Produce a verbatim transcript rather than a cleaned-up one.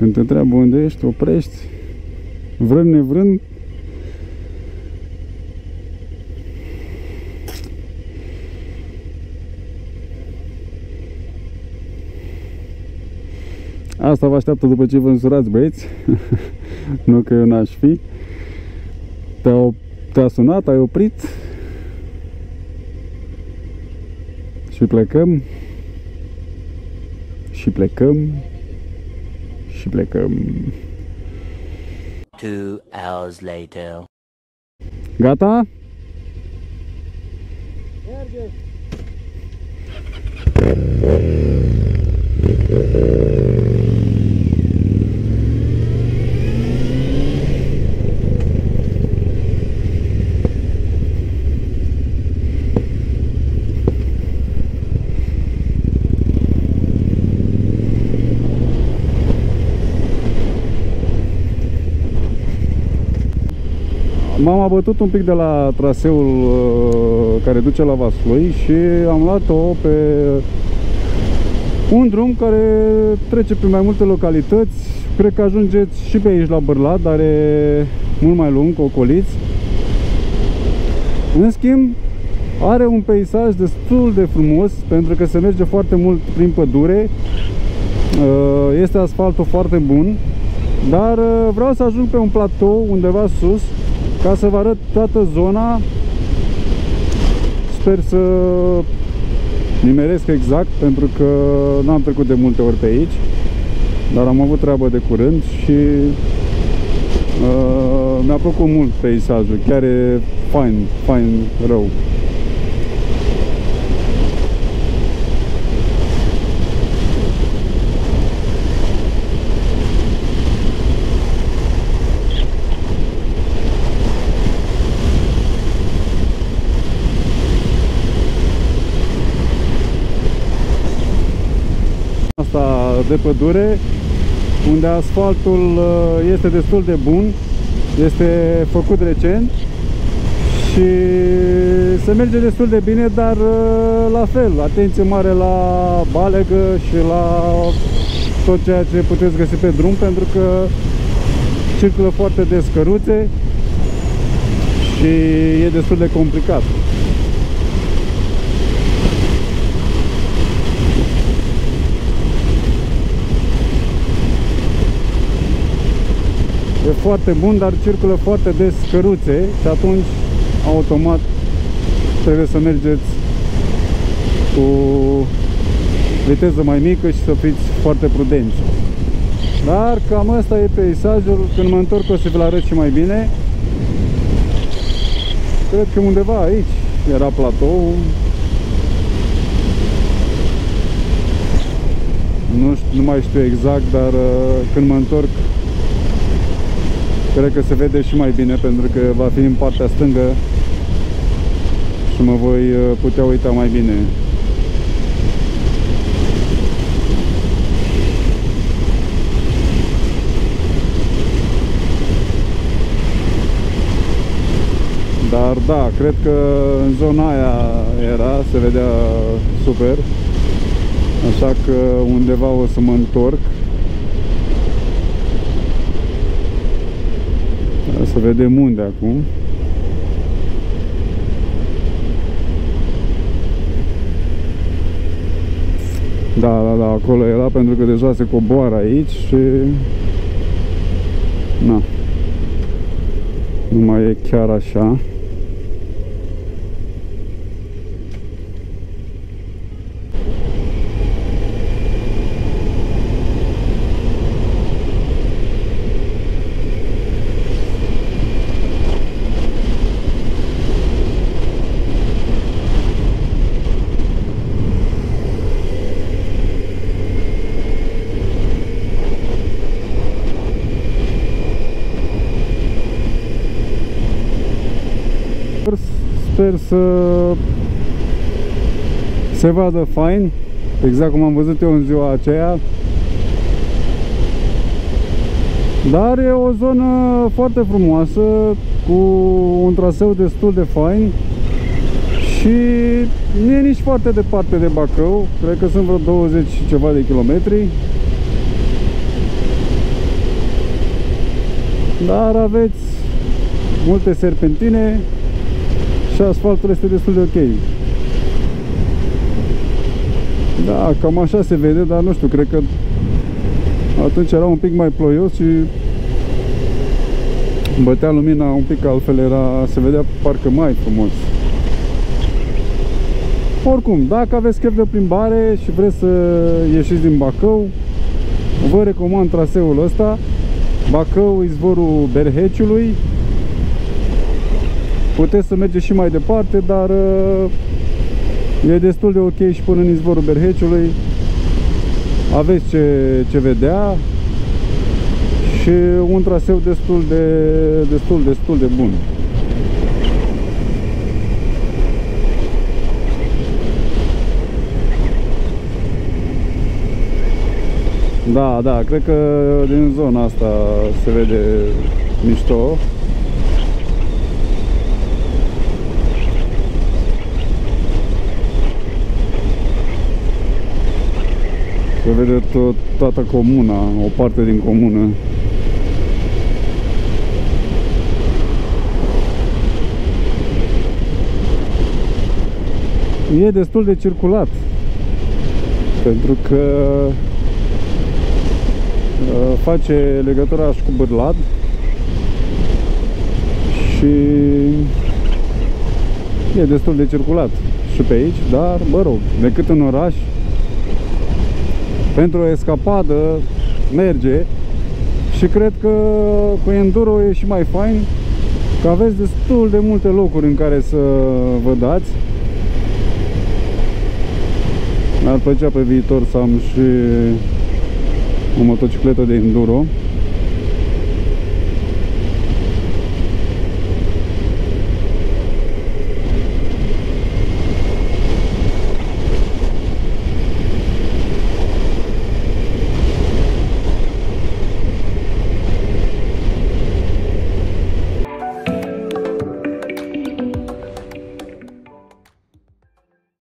Când te întreabă unde ești, oprești, vrând nevrând. Asta vă așteaptă după ce vă însurați, băieți. Nu că eu n-aș fi. Te-a te-a sunat, ai oprit. Și plecăm. Și plecăm. Și plecăm. Two hours later. Gata? Merge. M-am abătut un pic de la traseul uh, care duce la Vaslui și am luat-o pe un drum care trece prin mai multe localități. Cred că ajungeți și pe aici la Bârlad, dar e mult mai lung, ocoliți. În schimb, are un peisaj destul de frumos, pentru că se merge foarte mult prin pădure. uh, Este asfaltul foarte bun, dar uh, vreau să ajung pe un platou undeva sus ca să vă arăt toată zona. Sper să nimeresc exact, pentru că n-am trecut de multe ori pe aici, dar am avut treabă de curând și uh, mi-a plăcut mult peisajul. Chiar e fain, fain rău. De pădure, unde asfaltul este destul de bun, este făcut recent și se merge destul de bine, dar la fel, atenție mare la balegă și la tot ceea ce puteți găsi pe drum, pentru că circulă foarte des căruțe și e destul de complicat. E foarte bun, dar circulă foarte des căruțe și atunci automat trebuie să mergeți cu viteză mai mică și să fiți foarte prudenți. Dar cam asta e peisajul. Când mă întorc o să vi-l arăt și mai bine. Cred că undeva aici era platou. Nu, știu, nu mai știu exact, dar când mă întorc cred că se vede și mai bine, pentru că va fi în partea stângă și mă voi putea uita mai bine. Dar da, cred că în zona aia era, se vedea super. Așa că undeva o să mă întorc. Să vedem unde acum. Da, da, da, acolo era, pentru că deja se coboară aici și na, nu mai e chiar așa. Sper să se vadă fain, exact cum am văzut eu în ziua aceea. Dar e o zonă foarte frumoasă, cu un traseu destul de fain și nu e nici foarte departe de Bacău. Cred că sunt vreo douăzeci și ceva de kilometri. dar aveți multe serpentine și asfaltul este destul de ok. Da, cam așa se vede, dar nu știu, cred că atunci era un pic mai ploios și bătea lumina un pic altfel, era, se vedea parcă mai frumos. Oricum, dacă aveți chef de plimbare și vreți să ieșiți din Bacău, vă recomand traseul ăsta, Bacău, izvorul Berheciului. Puteți să mergeți și mai departe, dar e destul de ok și până în izvorul Berheciului. Aveți ce, ce vedea și un traseu destul de, destul, destul de bun. Da, da, cred că din zona asta se vede mișto. Se vede tot, toată comuna, o parte din comună. E destul de circulat, pentru că face legătura și cu Bârlad și e destul de circulat și pe aici, dar, mă rog, decât în oraș, pentru o escapadă merge și cred că cu enduro e și mai fain, că aveți destul de multe locuri în care să vă dați. Mi-ar plăcea pe viitor să am și o motocicletă de enduro.